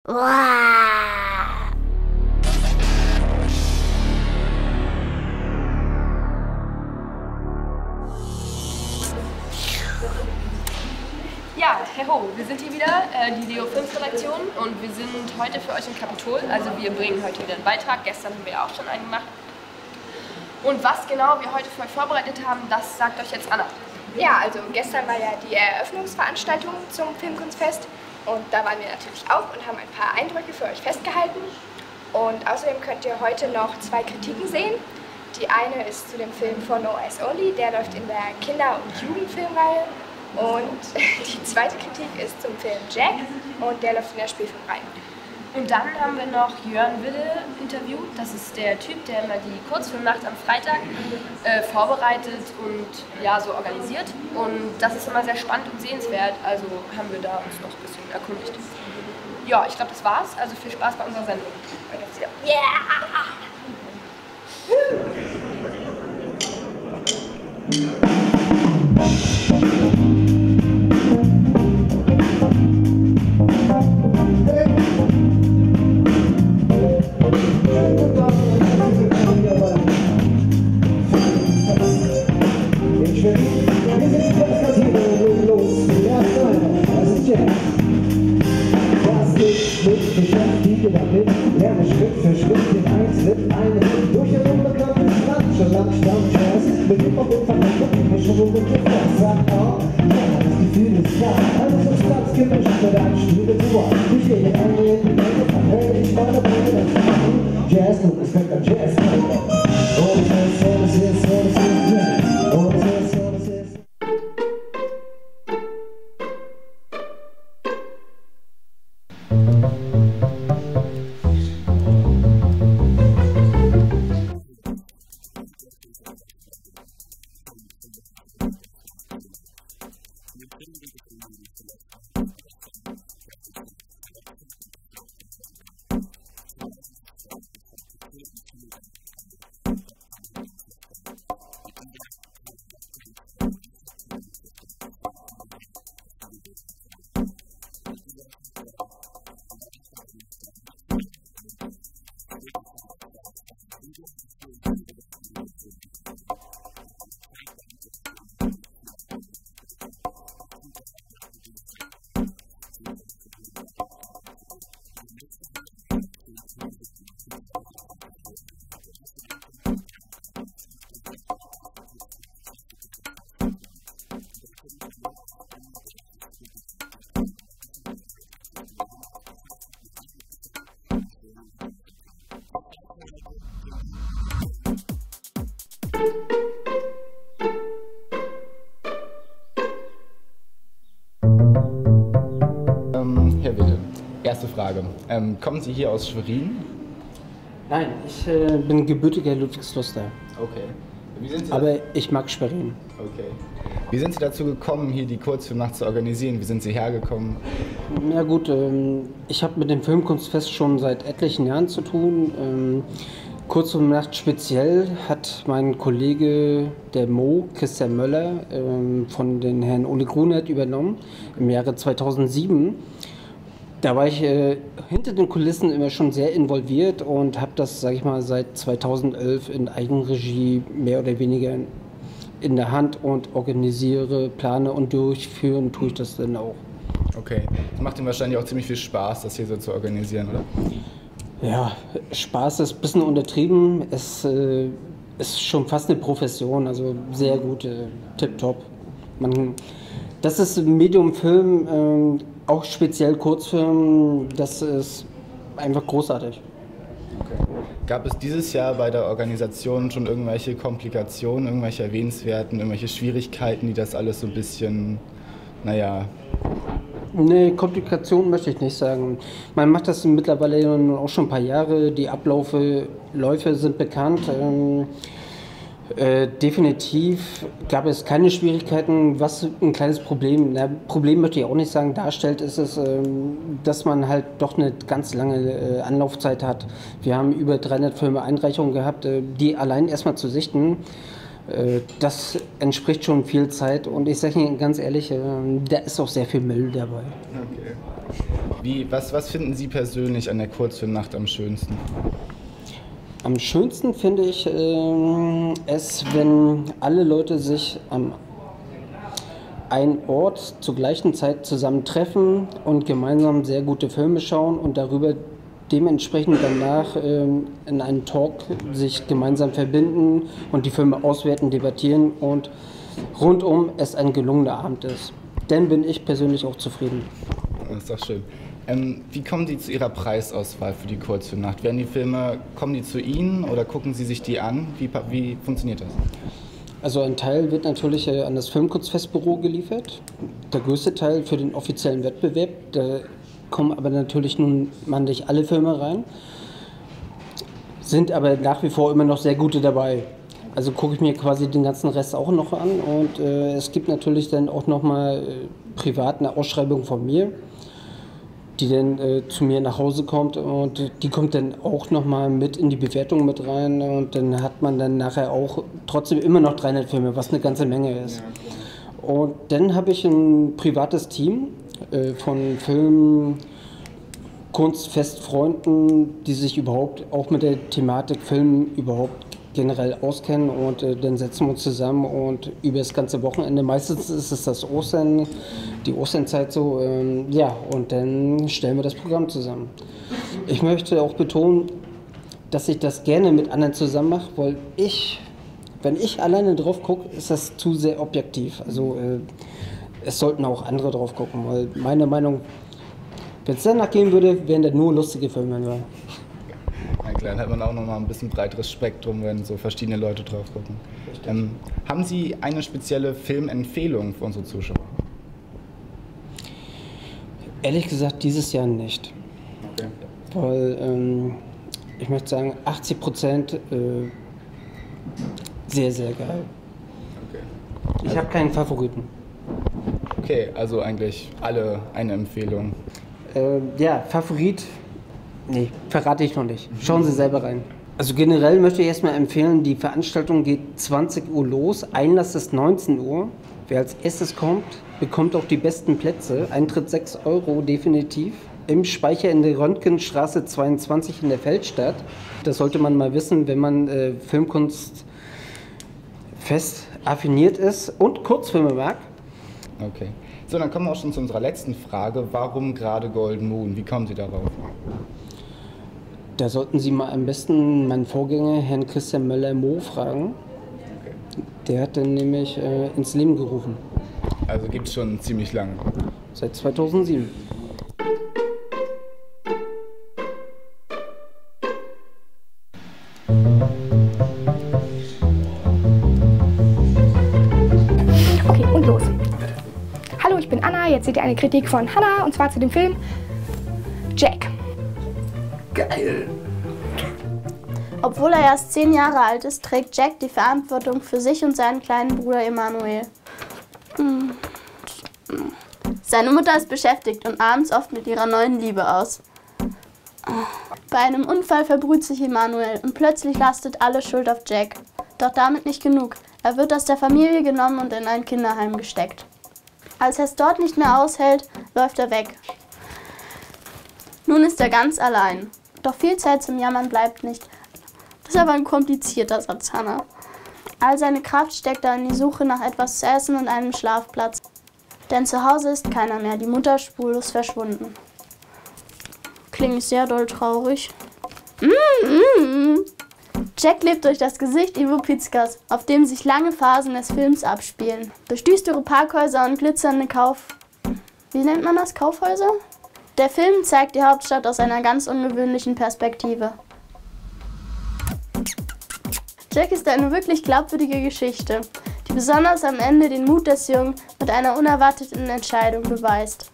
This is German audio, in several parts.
Ja, hey ho, wir sind hier wieder, die Leo Films Redaktion, und wir sind heute für euch im Kapitol. Also wir bringen heute wieder einen Beitrag, gestern haben wir ja auch schon einen gemacht. Und was genau wir heute für euch vorbereitet haben, das sagt euch jetzt Anna. Ja, also gestern war ja die Eröffnungsveranstaltung zum Filmkunstfest und da waren wir natürlich auch und haben ein paar Eindrücke für euch festgehalten. Und außerdem könnt ihr heute noch 2 Kritiken sehen. Die eine ist zu dem Film For No Eyes Only, der läuft in der Kinder- und Jugendfilmreihe. Und die zweite Kritik ist zum Film Jack und der läuft in der Spielfilmreihe. Und dann haben wir noch Jörn Wille interviewt. Das ist der Typ, der immer die Kurzfilmnacht am Freitag vorbereitet und ja, so organisiert. Und das ist immer sehr spannend und sehenswert, also haben wir da uns noch ein bisschen erkundigt. Ja, ich glaube, das war's. Also viel Spaß bei unserer Sendung. Lerne Schritt für Schritt den Eintritt ein durch ein unbekanntes Land, schon langsam Jazz, mit Hip-Hop und Vermischung und Gefäß. Sag, oh, ja, das Gefühl ist da, alles Substanz gemischt mit einem Stil-Ritual. Ich gehe in die Welt, hey, ich meine Brüder, Jazz, du bist mit einem Jazz. Oh, das ist, Herr Wille, erste Frage. Kommen Sie hier aus Schwerin? Nein, ich bin gebürtiger Ludwigsluster. Okay. Wie sind Sie Aber ich mag Schwerin. Okay. Wie sind Sie dazu gekommen, hier die Kurzfilmnacht zu organisieren? Wie sind Sie hergekommen? Ja gut, ich habe mit dem Filmkunstfest schon seit etlichen Jahren zu tun. Kurzfilmnacht speziell hat mein Kollege, der Christian Möller, von den Herrn Uli Grunert übernommen im Jahre 2007. Da war ich hinter den Kulissen immer schon sehr involviert und habe das, sage ich mal, seit 2011 in Eigenregie mehr oder weniger in der Hand und organisiere, plane und durchführen tue ich das dann auch. Okay. Es macht Ihnen wahrscheinlich auch ziemlich viel Spaß, das hier so zu organisieren, oder? Ja, Spaß ist ein bisschen untertrieben. Es ist schon fast eine Profession, also sehr gut, tipptopp. Das ist Medium Film, auch speziell Kurzfilm, das ist einfach großartig. Okay. Gab es dieses Jahr bei der Organisation schon irgendwelche Komplikationen, irgendwelche erwähnenswerten, irgendwelche Schwierigkeiten, die das alles so ein bisschen, naja... Nee, Komplikationen möchte ich nicht sagen. Man macht das mittlerweile auch schon ein paar Jahre, die Läufe sind bekannt. Definitiv gab es keine Schwierigkeiten. Was ein kleines Problem möchte ich auch nicht sagen, darstellt, ist es, dass man halt doch eine ganz lange Anlaufzeit hat. Wir haben über 300 Filme Einreichungen gehabt, die allein erstmal zu sichten. Das entspricht schon viel Zeit und ich sage Ihnen ganz ehrlich, da ist auch sehr viel Müll dabei. Okay. Was finden Sie persönlich an der Kurzfilmnacht am schönsten? Am schönsten finde ich es, wenn alle Leute sich an einem Ort zur gleichen Zeit zusammentreffen und gemeinsam sehr gute Filme schauen und darüber dementsprechend danach in einem Talk sich gemeinsam verbinden und die Filme auswerten, debattieren und rundum es ein gelungener Abend ist. Dann bin ich persönlich auch zufrieden. Das ist doch schön. Wie kommen Sie zu Ihrer Preisauswahl für die Kurzfilmnacht? Kommen die zu Ihnen oder gucken Sie sich die an? Wie funktioniert das? Also ein Teil wird natürlich an das Filmkurzfestbüro geliefert. Der größte Teil für den offiziellen Wettbewerb. Da kommen aber natürlich nun mal nicht alle Filme rein. Sind aber nach wie vor immer noch sehr gute dabei. Also gucke ich mir quasi den ganzen Rest auch noch an. Und es gibt natürlich dann auch noch mal privat eine Ausschreibung von mir, die dann zu mir nach Hause kommt und die kommt dann auch nochmal mit in die Bewertung mit rein und dann hat man dann nachher auch trotzdem immer noch 300 Filme, was eine ganze Menge ist. Und dann habe ich ein privates Team von Filmkunstfestfreunden, die sich überhaupt auch mit der Thematik Film überhaupt generell auskennen und dann setzen wir uns zusammen und über das ganze Wochenende, meistens ist es die Osternzeit so, ja, und dann stellen wir das Programm zusammen. Ich möchte auch betonen, dass ich das gerne mit anderen zusammen mache, weil wenn ich alleine drauf gucke, ist das zu sehr objektiv. Also es sollten auch andere drauf gucken, weil meine Meinung, wenn es danach gehen würde, wären das nur lustige Filme. Ja. Ja, klar, dann hat man auch noch mal ein bisschen breiteres Spektrum, wenn so verschiedene Leute drauf gucken. Haben Sie eine spezielle Filmempfehlung für unsere Zuschauer? Ehrlich gesagt, dieses Jahr nicht. Okay. Weil ich möchte sagen, 80% sehr, sehr geil. Okay. Ich habe keinen Favoriten. Okay, also eigentlich alle eine Empfehlung. Ja, Favorit, nee, verrate ich noch nicht. Schauen Sie selber rein. Also generell möchte ich erstmal empfehlen, die Veranstaltung geht 20 Uhr los, Einlass ist 19 Uhr. Wer als erstes kommt, bekommt auch die besten Plätze. Eintritt 6 € definitiv. Im Speicher in der Röntgenstraße 22 in der Feldstadt. Das sollte man mal wissen, wenn man Filmkunst fest affiniert ist und Kurzfilme mag. Okay. So, dann kommen wir auch schon zu unserer letzten Frage. Warum gerade Golden Moon? Wie kommen Sie darauf? Da sollten Sie mal am besten meinen Vorgänger, Herrn Christian Möller-Moh, fragen. Okay. Der hat dann nämlich ins Leben gerufen. Also gibt es schon ziemlich lange. Seit 2007. Okay, und los. Hallo, ich bin Anna. Jetzt seht ihr eine Kritik von Hannah und zwar zu dem Film Jack. Geil! Obwohl er erst 10 Jahre alt ist, trägt Jack die Verantwortung für sich und seinen kleinen Bruder Emanuel. Seine Mutter ist beschäftigt und abends oft mit ihrer neuen Liebe aus. Bei einem Unfall verbrüht sich Emanuel und plötzlich lastet alle Schuld auf Jack. Doch damit nicht genug. Er wird aus der Familie genommen und in ein Kinderheim gesteckt. Als er es dort nicht mehr aushält, läuft er weg. Nun ist er ganz allein. Doch viel Zeit zum Jammern bleibt nicht. Das ist aber ein komplizierter Satz, Hannah. All seine Kraft steckt er in die Suche nach etwas zu essen und einem Schlafplatz. Denn zu Hause ist keiner mehr, die Mutter spurlos verschwunden. Klingt sehr doll traurig. Jack lebt durch das Gesicht Ivo Pizkas, auf dem sich lange Phasen des Films abspielen. Durch düstere Parkhäuser und glitzernde Wie nennt man das? Kaufhäuser? Der Film zeigt die Hauptstadt aus einer ganz ungewöhnlichen Perspektive. Jack ist eine wirklich glaubwürdige Geschichte, die besonders am Ende den Mut des Jungen mit einer unerwarteten Entscheidung beweist.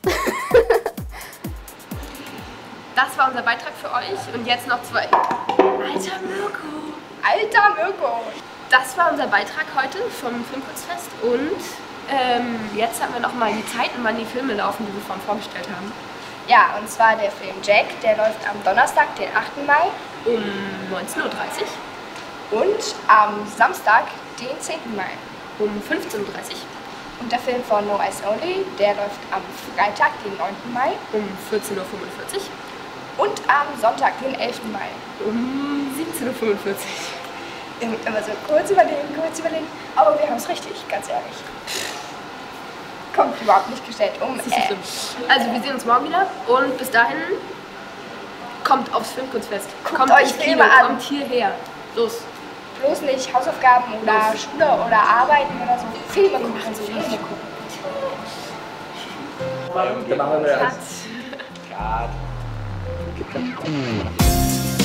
Das war unser Beitrag für euch und jetzt noch zwei. Alter Mirko! Alter Mirko! Das war unser Beitrag heute vom Filmkurzfest und jetzt haben wir noch mal die Zeiten, wann die Filme laufen, die wir vorhin vorgestellt haben. Ja, und zwar der Film Jack, der läuft am Donnerstag, den 8. Mai. Um 19:30 Uhr. Und am Samstag, den 10. Mai. Um 15:30 Uhr. Und der Film von No Eyes Only, der läuft am Freitag, den 9. Mai. Um 14:45 Uhr. Und am Sonntag, den 11. Mai. Um 17:45 Uhr. Immer so kurz überlegen. Aber wir haben es richtig, ganz ehrlich. Kommt überhaupt nicht gestellt um. Das ist nicht schlimm. Also wir sehen uns morgen wieder und bis dahin kommt aufs Filmkunstfest. Kommt euch ins Kino, Filme an. kommt hierher. Los. Bloß nicht Hausaufgaben oder Schule oder Arbeiten oder so. Filme gucken. Dann machen wir Cut. Cut.